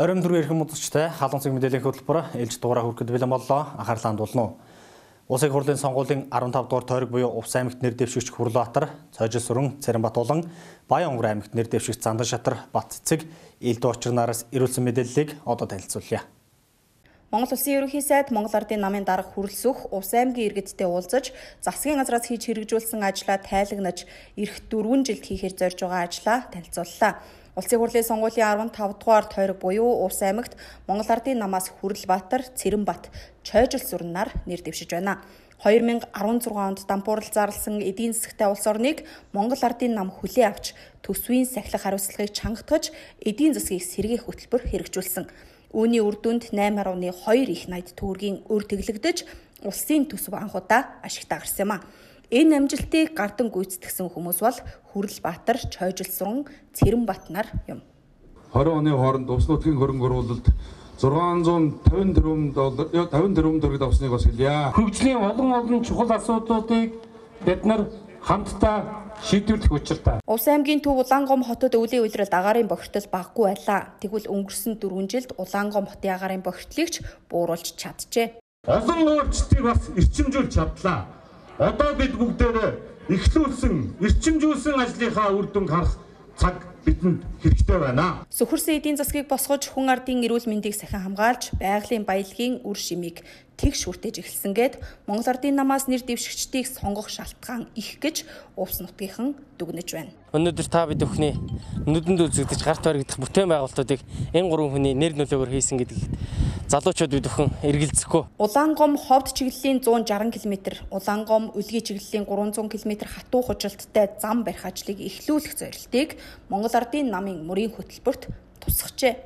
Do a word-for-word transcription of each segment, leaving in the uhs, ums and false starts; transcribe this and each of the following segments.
оройн дөрвөн эрхэм үзэгчтэй халуун цэг мэдээллийн хөтөлбөр ээлж дугаараа хүрэхэд бэлэн боллоо. Анхаарлаа хандуулна. Улсын хурлын сонгуулийн арван тавд дугаар тойрог буюу Увс аймагт нэр дэвшигч Хүрлбаатар, Цойжил сүрэн, Цэранбат болон Баянгор аймагт нэр дэвшигч Занданшатар, Батцэг, Илдүү очирнараас ирүүлсэн мэдээллийг одоо танилцуулъя. Монгол Улсын ерөнхий сайд Монгол Ардын намын дарга хүрэлцэх Увс аймгийн иргэдтэй уулзаж, засгийн газраас хийж хэрэгжүүлсэн ажлаа тайлагнаж, эх дөрвөн жилд хийхээр зорж байгаа ажлаа танилцууллаа. Улсын хурлын сонгуулийн арван тавд дугаар тойрог буюу Увс аймагт Монгол Ардын намаас Хүрлбаатар, Цэранбат, Цойжил сүрнээр нэр дэвшиж байна. две тысячи дөрвөн онд дампуурал зарласан эдийн засагтай улс орныг Монгол Ардын нам хүлээн авч төсвийн сахилах хариуцлагыг чангатгаж эдийн засгийг сэргээх хөтөлбөр хэрэгжүүлсэн. Үүний үр дүнд восемь нугtaan хоёр их найд төгрөгийн өр тэглэгдэж улсын төсөв анхудаа ашигтаа гарсан юм а. Энэ амжилтыг гардан гүйцэтгсэн хүмүүс бол Хүрлбаатар, Цойжил сүрэн, Цэранбат нар юм. двадцать оны хооронд Увс нутгийн хөрөнгө оруулалт зургаан зуун тавин тэрбум доллар тавин тэрбум төгрөг авсныг бас хэлье. Хөгжлийн олон олон чухал асуудлуудыг бид нар хамтдаа шийдвэрлэх учиртай. Увс аймгийн төв Улаангом хотод өвлийн үйлрэлд агаарын бохирдол баггүй байлаа. Тэгвэл өнгөрсөн дөрвөн жилд Улаангом хотын агаарын бохирдлыг ч бууруулж чаджээ. Олон өөрчлөлтийг бас эрчимжүүлж чадлаа. Одоо бид бүгдээрээ эхлүүлсэн, эрчимжүүлсэн ажлынхаа үр дүнг харах цаг бидэнд хэрэгтэй байна. Сөхөрсөн эдийн засгийг босгож, хүн ардын эрүүл мэндийг сахин хамгаалж, байгалийн баялагын үр шимийг тэгш хүртэж эхэлсэн гээд Монгол Ардын намаас нэр дэвшигчдийг сонгох шалтгаан их гэж Увс нутгийнхан дүгнэж байна. Өнөөдөр та бид бүхний нүдэнд үзэгдэж гарт баригдах бүтээн байгуулалтуудыг энэ гурван хүний нэр нөлөөгөөр хийсэн гэдгийг залуучууд бид бүхэн эргэлзэхгүй. Улаангом ховд чиглэлийн зуун жарган километр, Улаангом үлгий чиглэлийн гурван зуун километр хатуу хужилттай зам барих ажлыг эхлүүлэх зорилтыг Монгол Ардын намын мөрийн хөтөлбөрт тусгажээ.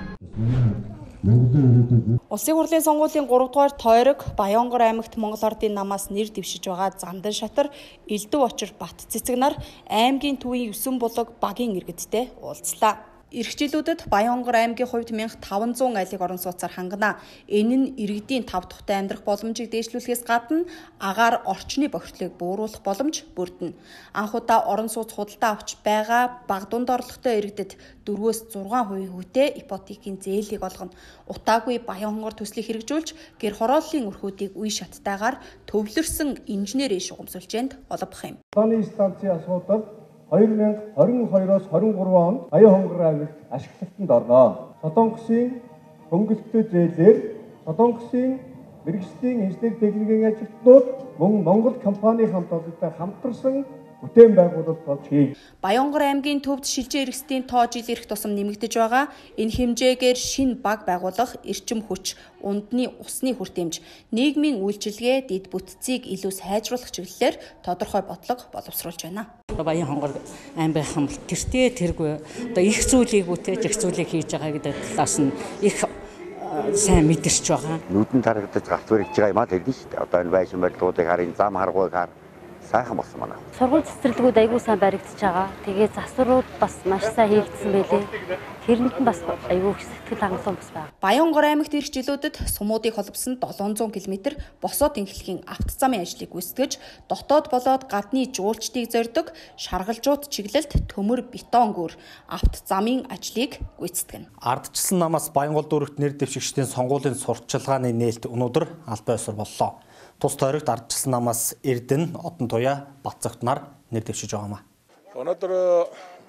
Улсын хурлын сонгуулийн гурав дугаар тойрог Баянгор аймагт Монгол Ардын намаас нэр дэвшиж байгаа Занданшатар, Илдүү очир, Батцэг нар аймгийн төвийн есөн булаг багийн иргэдтэй уулзлаа. Ирэх жилүүдэд Баянгор аймгийн хувьд мянга таван зуун айлыг орон сууцаар хангана. Энэ нь иргэдийн тав тухтай амьдрах боломжийг дээшлүүлэхээс гадна агаар орчны бохирдлыг бууруулах боломж бүрдэнэ. Анхудаа орон сууц худалдаа авч байгаа бага дунд орлоготой иргэдэд дөрвөөс зургаан хувийн хүүтэй ипотекийн зээлийг олгоно. Утаагүй Баянгор төслийг хэрэгжүүлж гэр хорооллын өрхүүдийг үе шаттайгаар төвлөрсөн инженерийн шугамсулжээнд олбох юм. Тооны станцын асуудал две тысячи двадцать two-оос двадцать three онд Баянгор аймагт ашиглалтанд орно. Солонгосын хөнгөлөлтөд зээлээр Солонгосын мэргэжлийн инженери техникийн ажилтнууд мөн Монгол компани хамт олонтой хамтарсан бүтээн байгуулалт болж хий. Баянгор аймгийн төвд шилжээ эргэсдийн тоо жил ирэх тусам нэмэгдэж байгаа. Энэ хэмжээгээр шинэ баг байгуулах, эрчим хүч, ундны усны хүртээмж, нийгмийн үйлчилгээ, дэд бүтцийг илүү сайжруулах чиглэлээр тодорхой бодлого боловсруулж байна. Баянгор аймгийн хамт тэртээ тэргүй одоо их зүйлийг үтээж их зүйлийг хийж байгаа гэдэг талаас нь их сайн мэдэрч байгаа. Нүдэн тарагдаж галт баригч байгаа юм а тэгдэж шүү дээ. Одоо энэ байшин барилгуудыг харин зам харгуйг хар сайхан болсон манай. Сургууль цэцэрлэгүүд аягүй сайн баригдаж байгаа. Тэгээд засварууд бас маш сайн хийгдсэн байлээ. Тэрэнд нь бас аягүй их сэтгэл хангалуун бас байна. Баянгор аймагт ирэх жилүүдэд сумуудыг холбосон seven hundred километр босоо тэнхлэхийн авто замын ажлыг гүйцэтгэж, дотоод болоод гадны жуулчдыг зорьдог шаргалжууд чиглэлд төмөр бетон гүр авто замын ажлыг гүйцэтгэнэ. Ардчилсан намаас Баянгол дүүрэгт нэр дэвшигчдийн сонгуулийн сурталчилгааны нээлт өнөөдөр албан ёсоор боллоо. Тус тойрогт ардчилсан намаас Эрдэнэ, Одон туяа, Батцэгт нар нэр дэвшиж байгаа юм а. Өнөөдөр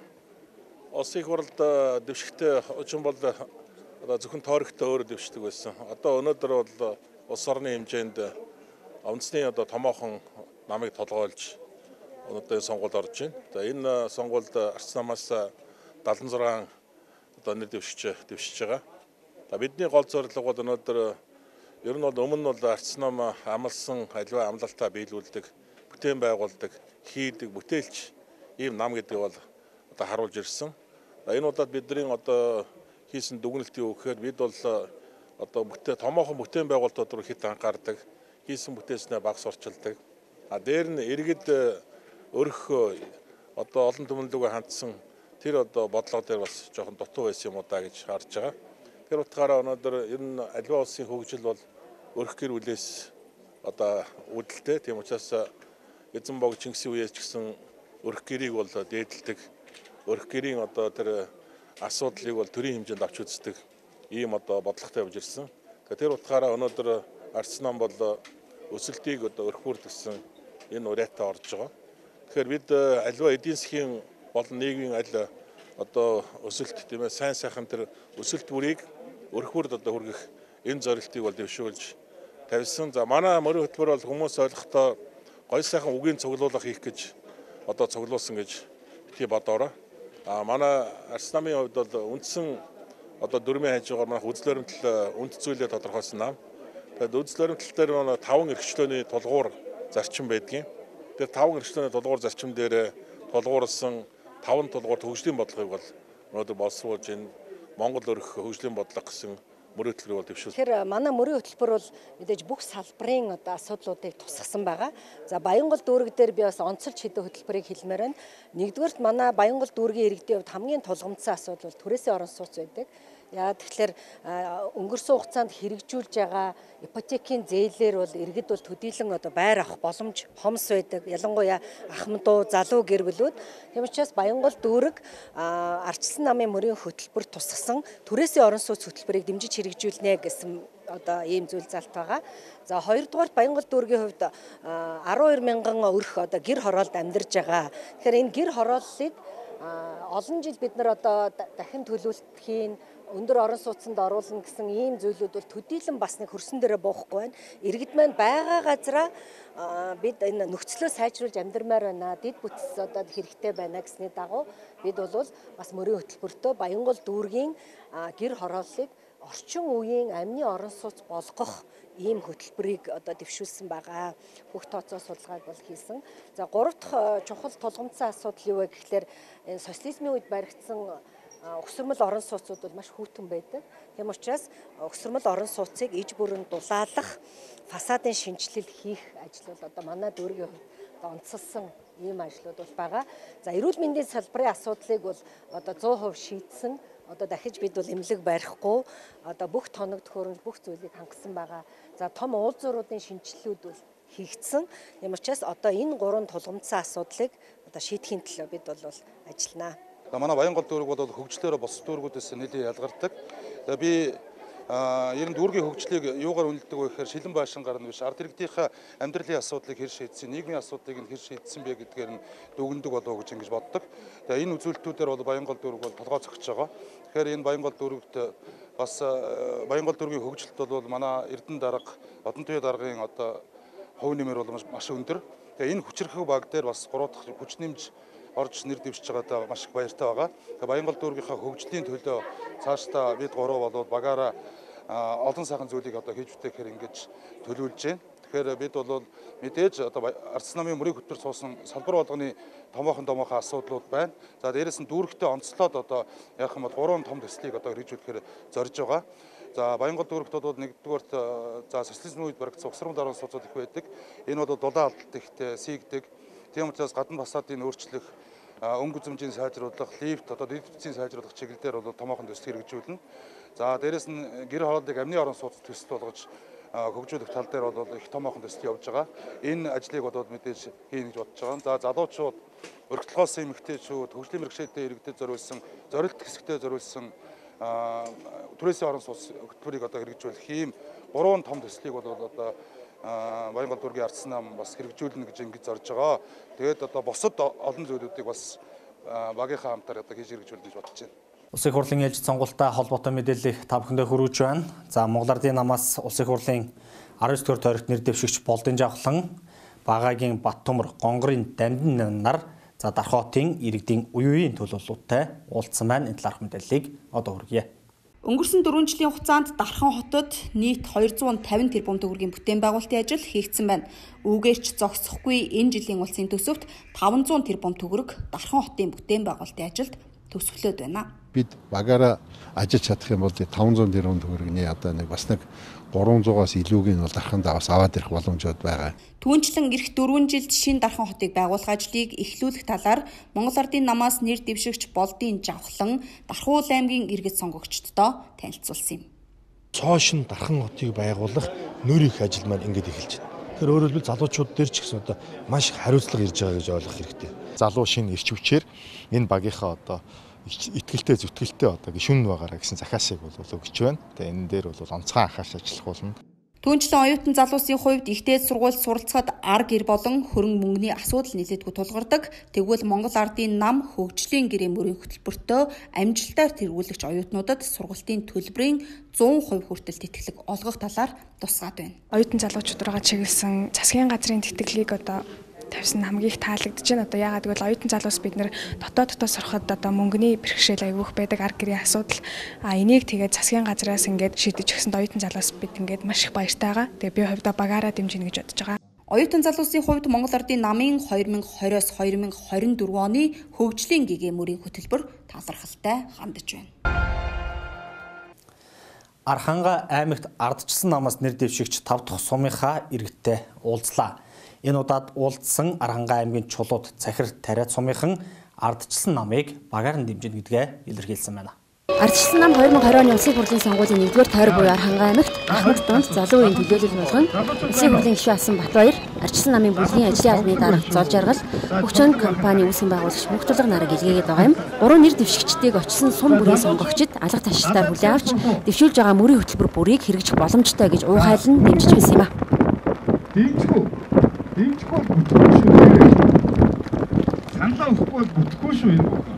Улсын хурлд дэвшигтэй очин бол одоо зөвхөн тойрогтой өөрөө дэвшдэг байсан. Одоо өнөөдөр бол улс орны хэмжээнд үндэсний одоо томоохон намыг толгойлж өнөөдөр сонгуульд орж байна. За энэ сонгуульд ардчилсан намаас seventy six одоо нэр дэвшиж дэвшиж байгаа. За бидний гол зорилго бол өнөөдөр ер нь бол өмнө нь бол ардчилсан нам амлсан аливаа амлалтаа биелүүлдэг, бүтээн байгуулдаг, хийдэг, бүтээлч ийм нам гэдэг бол одоо харуулж ирсэн. Энэ удаад бидний одоо хийсэн дүгнэлт юу гэхээр бид бол одоо бүтээ томоохон бүтээн байгуулалтууд руу хэд анхаардаг, хийсэн бүтээснээ багс орчилдаг. А дээр нь иргэд өрх одоо олон түмэнлүүгээ хандсан тэр одоо бодлого дээр бас жоохон дутуу байсан юм уу да гэж харж байгаа. Тэр утгаараа өнөөдөр ер нь аливаа улсын хөгжил бол өрх гэр бүлээс одоо үүдэлтэй. Тийм учраас эзэн бог Чингисийн үеэс ч гэсэн өрх гэрийг бол дээдэлдэг. Өрх гэрийн одоо тэр асуудлыг бол төрийн хэмжээнд авч үздэг ийм одоо бодлоготой явж ирсэн. Тэр утгаараа өнөөдөр Ардчилсан нам бол өсөлтийг одоо өрхүүрд гэсэн энэ уриатаа орж байгаа. Тэгэхээр бид аливаа эдийн засгийн болон нийгмийн аль одоо өсөлт тийм ээ сайн сайхан тэр өсөлт бүрийг өрхүүрд одоо хүргэх энэ зорилтыг бол дэвшүүлж тавьсан. За манай мөрийн хөтөлбөр бол хүмүүс ойлгохдоо гоё сайхан үгийн цуглуулга хийх гэж одоо цуглуулсан гэж бити бодоорой. А манай Ардчилсан намын хувьд бол үндсэн одоо дөрмийн хажуугаар манай үзэл баримтлал үнд зүйлээ тодорхойлсон нам. Тэгээд үзэл баримтлал дээр манай таван эрхчлөөний тулгуур зарчим байдгийн. Тэр таван эрхчлөөний тулгуур зарчим дээр тулгуурласан таван тулгуурт хөгжлийн бодлогыг бол өнөөдөр боловсруулж энэ Монгол өрх хөгжлийн бодлого гэсэн мөрийн хөтөлбөрийг бол дэвшүүлсэн. Тэгэхээр манай мөрийн хөтөлбөр бол мэдээж бүх салбарын одоо асуудлуудыг тусгасан байгаа. За Баянгол дүүрэг дээр би бас онцолж хэдэн хөтөлбөрийг хэлмээр байна. Нэгдүгээрт манай Баянгол дүүргийн иргэдийн хувьд хамгийн тулгамдсан асуудал бол түрээсийн орон сууц байдаг. Яа тэгэхээр өнгөрсөн хугацаанд хэрэгжүүлж байгаа ипотекийн зээлээр бол иргэд бол төдийлөн одоо байр авах боломж хомс байдаг. Ялангуяа ахмадуу, залуу гэр бүлүүд. Тийм учраас Баянгол дүүрэг Ардчилсан намын мөрийн хөтөлбөр тусгасан түрээсийн орон сууц хөтөлбөрийг дэмжиж хэрэгжүүлнэ гэсэн одоо ийм зүйл залт байгаа. За хоёрдугаар Баянгол дүүргийн хувьд арван хоёр мянган өрх одоо гэр хороолд амьдарж байгаа. Тэгэхээр энэ гэр хорооллыг олон жил бид нар одоо дахин төлөвлөлтхийн өндөр орон сууцнд оруулна гэсэн ийм зүйлүүд бол төдийлөн бас нэг хөрсөн дээрээ буухгүй байна. Иргэд маань байгаа газараа бид энэ нөхцлөө сайжруулж амьдрмаар байна. Дэд бүтц одоо хэрэгтэй байна гэсний дагуу бид бол бас мөрийн хөтөлбөртөө Баянгол дүүргийн гэр хорооллыг орчин үеийн амны орон сууц болгох ийм хөтөлбөрийг одоо дэвшүүлсэн байгаа. Бүх тооцоо судалгааг бол хийсэн. За гурав дахь чухал тулгамдсан асуудал юу вэ гэхлээр социализмын үед баригдсан өгсөрмөл орон сууцуд бол маш хүйтэн байдаг. Тийм учраас өгсөрмөл орон сууцыг иж бүрэн дулаалах, фасадын шинжилэл хийх ажил бол одоо манай дүүргийн хувьд онцлсан ийм ажлууд бол байгаа. За эрүүл мэндийн салбарын асуудлыг бол одоо сто процент шийдсэн. Одоо дахиж бид бол эмнэлэг барихгүй одоо бүх тоног төхөөрөмж бүх зүйлийг хангасан байгаа. За том уулзууруудын шинжилэлүүд бол хийгдсэн. Тийм учраас одоо энэ гурван тулгамдсан асуудлыг одоо шийдэхийн төлөө бид бол ажилланаа. Манай Баянгол дүүрэг бол хөгжлөөрөө бос дүүргүүдээс нэлээд ялгардаг. Би ер нь дүүргийн хөгжлийг юугаар үнэлдэг вэ гэхээр шилэн байшин гарна биш ард иргэдийнхээ амьдралын асуудлыг хэр шийдсэн, нийгмийн асуудлыг нь хэр шийдсэн бэ гэдгээр нь дүгндэг болов гэж ингэж боддог. Тэгээ энэ үзүүлэлтүүдээр бол Баянгол дүүрэг бол толгой цогч байгаа. Тэгэхээр энэ Баянгол дүүрэгт бас Баянгол дүүргийн хөгжилт бол манай Эрдэнэ дарга, Одон туяа даргын одоо хувь нэмэр бол маш өндөр. Тэгээ энэ хүчирхэг баг дээр бас гурав дахь хүч нэмж орж нэр дэвшиж байгаадаа маш их баяртай байгаа. Тэгээ Баянгол дүүргийнхаа хөгжлийн төлөө цаашдаа бид гурав бол багаараа олон сайхан зүйлийг одоо хийж бүтэхээр ингэж төлөвлөж байна. Тэгэхээр бид бол мэдээж одоо Ардчилсан намын мөрийн хөтөлбөр суусан салбар болгоны томоохон томоохон асуудлууд байна. За дээрэс нь дүүрэгтэй онцлоод одоо яах юм бол гурван том төслийг одоо хэрэгжүүлэхээр зорж байгаа. За Баянгол дүүрэгт бол нэгдүгээрт за социализмын үед баригдсан угсрал орон сууцуд их байдаг. Энэ бол дулаан алдалт ихтэй сийгдэг. Тийм учраас гадна фасадын өөрчлөх, өнгө үзмжийн сайжруулах, лифт одоо дэд бүтцийн сайжруулах чиглэлээр бол томоохон төсөл хэрэгжүүлнэ. За дээрэс нь гэр хорооллыг амны орон сууц төсөл болгож хөгжүүлэх тал дээр бол их томоохон төсөл явж байгаа. Энэ ажлыг бол мэдээж хийнэ гэж бодож байгаа. За залуучууд, өргөдлөхөөс эмэгтэйчүүд, хөгжлийн мэргэжлтэй иргэдэд зориулсан, зорилт хэсэгтээ зориулсан түрээсийн орон сууц хөтөлбөрийг одоо хэрэгжүүлэх ийм гурван том төслийг бол одоо Баянгол дүүргийн Ардчилсан нам бас хэрэгжүүлнэ гэж ингэж зорж байгаа. Тэгээд одоо бусад олон зүйлүүдийг бас багийнхаа хамтаар одоо хийж хэрэгжүүлнэ гэж бодож байна. Улсын их хурлын ээлжид сонгуультай холбоотой мэдээллийг та бүхэндээ хүргэж байна. За Монгол Ардын намаас Улсын их хурлын арван девь дугаар тойрогт нэр дэвшигч Болдын Жавхлан, Багаагийн Баттөмөр, Гонгорын Дамдын нар за Дархоотын иргэдийн үе үеийн төлөвлөлттэй уулзсан байна. Энэ талаарх мэдээллийг одоо хүргье. Өнгөрсөн дөрвөн жилийн хугацаанд Дархан хотод нийт хоёр зуун тавин тэрбум төгрөгийн бүтээн байгуулалтын ажил хийгдсэн байна. Үүгээрч зогсохгүй энэ жилийн улсын төсөвт таван зуун тэрбум төгрөг Дархан хотын бүтээн байгуулалтын ажилд төсвөлөөд байна. Бид багаараа ажиллаж чадах юм бол таван зуун тэрбум төгрөгийн одоо нэг бас нэг гурван зугаас илүүг нь бол Дархандаа бас аваад ирэх боломжууд байгаа. Түүнчлэн эх дөрвөн жилд шинэ Дархан хотыг байгуулах ажлыг эхлүүлэх талаар Монгол Ардын намаас нэр дэвшигч Болдын Жавхлан Дархуул аймгийн иргэд сонгогчдод танилцуулсан юм. Цоошин Дархан хотыг байгуулах нөр их ажил маань ингэж эхэлж байна. Тэгэхээр өөрөөр хэлбэл залуучууд дээр ч гэсэн одоо маш их хариуцлага ирж байгаа гэж ойлгох хэрэгтэй. Залуу шинэ ирч хүчээр энэ багийнхаа одоо итгэлтэй зүтгэлтэй одоо гишүүн байгаараа гэсэн захиасыг бол өгч байна. Тэгээ энэ дээр бол онцгой анхаарч ажиллах болно. Түүнчлэн оюутан залуусын хувьд ихтэй сургууль суралцахад ар гэр болон хөрөнгө мөнгөний асуудал нэлээдгүй тулгардаг. Тэгвэл Монгол Ардын нам хөгжлийн гэрээ мөрийн хөтөлбөртөө амжилтаар тэргүүлэгч оюутнуудад сургалтын төлбөрийн зуун хувь хүртэл тэтгэлэг олгох талаар тусгаад байна. Оюутан залуучууд руугаа чиглэсэн засгийн газрын тэтгэлгийг одоо тавьсан хамгийн их таалагдж байна. Одоо яагаад гэвэл оюутан залуус бид нэр дотоод дотоод сурахад одоо мөнгөний бэрхшээл айгүйх байдаг ар гэрийн асуудал. А энийг тэгээд засгийн газраас ингээд шийдэж өгсөнд оюутан залуус бид ингээд маш их баяртай байгаа. Тэгээ би хувьдаа багаараа дэмжинэ гэж бодож байгаа. Оюутан залуусын хувьд Монгол Ардын намын две тысячи двадцать-с две тысячи двадцать четыре оны хөгжлийн гэгээ мөрийн хөтөлбөр талархалтай хандж байна. Арханга аймагт ардчилсан намаас нэр дэвшигч тав дахь сумынхаа иргэдтэй уулзлаа. Энэ удаад уулзсан Арханга аймгийн чулууд Цахир тариад сумынхан ардчилсан намыг багаар нь дэмжинэ гэдгээ илэрхийлсэн байна. Ардчилсан нам две тысячи двадцать оны улсын хурлын сонгуулийн нэгдүгээр тойрог буюу Арханга аймагт ахмад дунд залуу үеийн төлөөлөл болгон улсын хурлын гишүүн асан Батбаяр, ардчилсан намын бүлгийн ажлын албаны дарга Зол Жаргал, Хөгжөөн компани үүсгэн байгуулагч Мөхтөлг нарыг илгээгээд байгаа юм. Гурван нэр дэвшигчдийг очсон сум бүрийн сонгогчид алга ташлалтаар хүлээн авч дэвшүүлж байгаа мөрийн хөтөлбөр бүрийг хэрэгжих боломжтой гэж уухайлан дэмжиж байсан юм а. Дэмжгүй. Дэмжгүй бүтгэхгүй шүү. Саналаа өгөхгүй бүтгэхгүй шүү энэ бүх.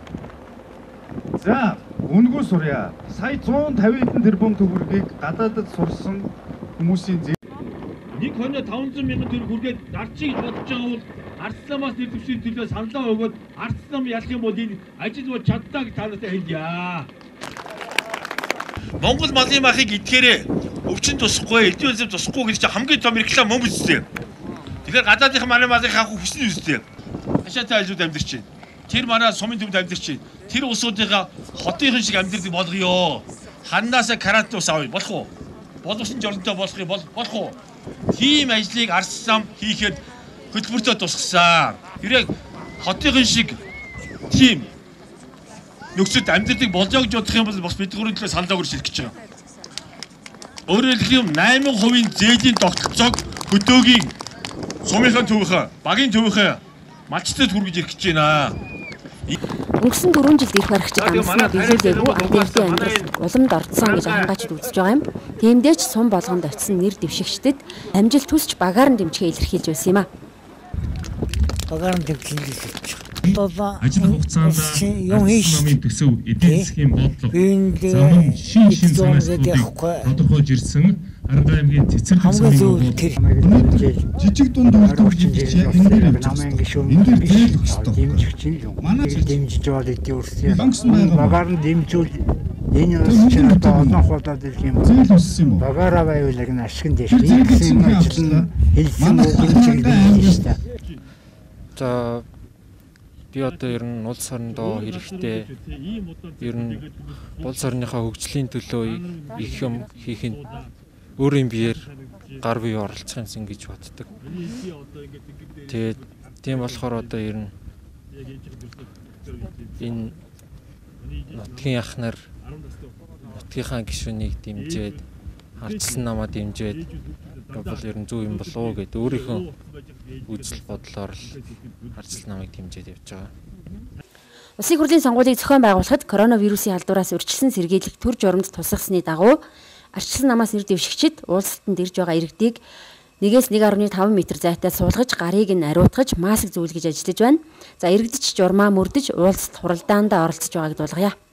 За, үнгүй сурья. Сая one fifty тэрбум төгрөгийг гадаадд сурсан хүмүүсийн нэг хоноо five hundred мянган төгрөг хүргээд дарчийг бодож байгаа бол Ардчилсан нэр дэвшгийн төлөө саналаа өгөөд Ардчилсан ялах юм бол энэ ажил бол чаддаг таанасаа хэлье. Монгол малын махыг идэхээрээ өвчин тусахгүй, эдийн засаг тусахгүй гэж хамгийн том реклам мөн үстэй. Тэгэхээр гадаадынхан манай малыг хаах хүснэ үстэй. Хашаатай айлууд амьдарч байна. Тэр манай сумын төвд амьдарч байна. Тэр улсуудынхаа хотынхан шиг амьдардаг болгоё. Ханнаасаа карат ус авъя. Болох уу? Боловсон жолонтой болох юм бол болох уу? Тийм ажлыг Ардчилсан хийхэд хөтөлбөртөө тусгасан. Хэрэг хотынхан шиг тийм нөхцөлд амьдардаг болжоо гэж бодох юм бол бас бид гурван төлөө саналаа өгөх гэж байгаа. Өөрөөр хэлбэл eight percent-ийн зээлийн тогтолцоог хөдөөгийн сумынхаа төвийнхаа, багийн төвийнхаа малчтад хүргэж ирэх гэж байна. Өнгөрсөн дөрвөн жилд ирэх баригчид амнасаа биелүүлээгүй ардын амьдрал уламд орцсон гэж анхаачд үзэж байгаа юм. Тиймдээ ч сум болгонд очисон нэр дэвшигчдэд амжилт хүсч багаар нь дэмжихээ илэрхийлж байсан юм а. Багаар нь дэмжих ажил хугацаанд юм хийх төсөв эдийн засгийн бодлого зам шин шин санаачлалыг тодорхойлж ирсэн Арга аймгийн цэцэр хамгийн тэр жижиг дунд үйлдвэрч энэ дээр намын гишүүн энэ дээр зээл өгч тоо дэмжих чинь манай дэмжиж бол эдийн үрсээ багаар нь дэмжүүл энэ чинь одоо олон хуудад ирэх юм зээл өссөн юм уу багаараа байвал гэн ашигын дэш гэсэн ажил нь хэлсэн үгэн чиглэлтэй шүү дээ. За би одоо ер нь улс орондоо хэрэгтэй ер нь улс орныхаа хөгжлийн төлөө их юм хийхэд өөрийн биеэр гар бие оролцох юмсан гэж боддог. Тэгээд тийм болохоор одоо ер нь энэ нутгийн ахнаар нутгийнхаа гишүүнийг дэмжиж Ардчилсан намаа дэмжиж бол ер нь зөв юм болов уу гэдэг өөрийнхөө үзэл бодлоор л Ардчилсан намыг дэмжиж явж байгаа. Улсын хурлын сонгуулийг зохион байгуулахад коронавирусын халдвараас урьдчилан сэргийлэх төр журамд тусгасны дагуу Ардчилсан намаас нэр дэвшигчид уулзалтанд ирж байгаа иргэдийг нэгээс one point five метр зайтай суулгаж гарыг нь ариутгаж маск зүүлгэж ажиллаж байна. За иргэдч журмаа мөрдөж уулзалт хуралдаандаа оролцож байгааг дуулгая.